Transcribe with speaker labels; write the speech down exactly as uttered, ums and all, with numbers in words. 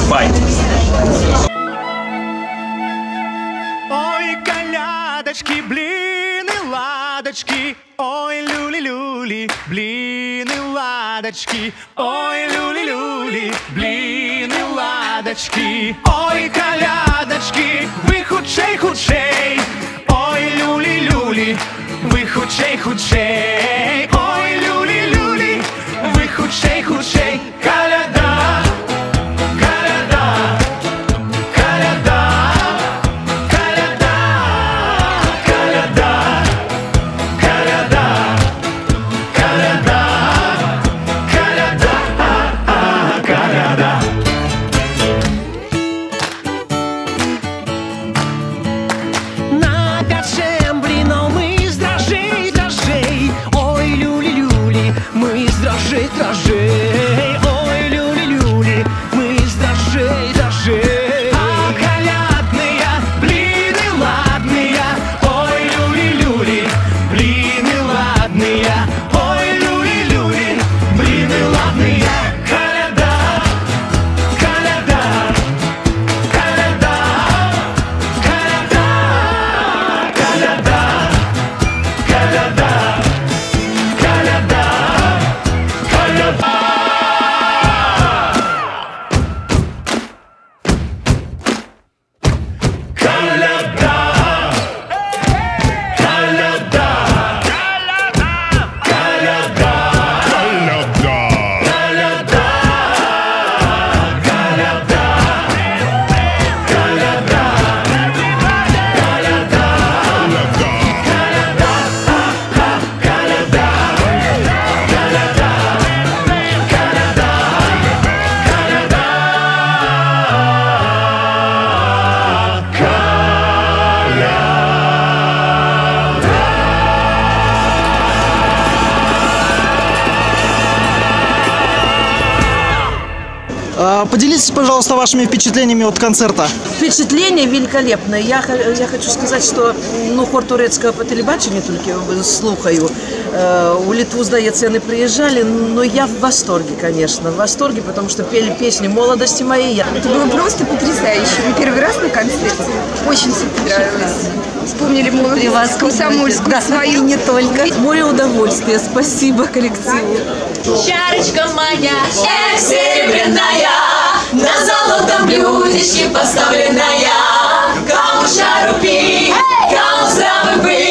Speaker 1: Bye!
Speaker 2: Ой, колядочки, блины, ладочки, ой, люли-люли, блины, ладочки, ой, люли-люли, блины, ладочки, ой, колядочки, вы худшей-худшей, ой, люли-люли, вы худшей-худшей, ой, люли-люли, вы худшей-худшей, коляда, коляда, коляда. Дрожжей, дрожжей, ой, люли-люли, мы из дрожжей, дрожжей. А колядные блины ладные, ой, люли-люли, блины ладные, ой, люли-люли, блины ладные. Коляда, коляда, коляда, коляда, коляда, коляда, коляда.
Speaker 3: Поделитесь, пожалуйста, вашими впечатлениями от концерта.
Speaker 4: Впечатление великолепное. Я, я хочу сказать, что ну, хор турецкого по телебачению только слухаю. У Литву, здається, не приезжали, но я в восторге, конечно. В восторге, потому что пели песни молодости моей.
Speaker 5: Это было просто потрясающе. Мы первый раз на концерте. Очень все понравилось. Вспомнили молодость, комсомольскую, да, свою не только.
Speaker 4: Море удовольствия. Спасибо коллективу.
Speaker 6: Чарочка моя, эх, серебряная, на золотом блюдечке поставленная. Кому шару пить, кому здравый быть.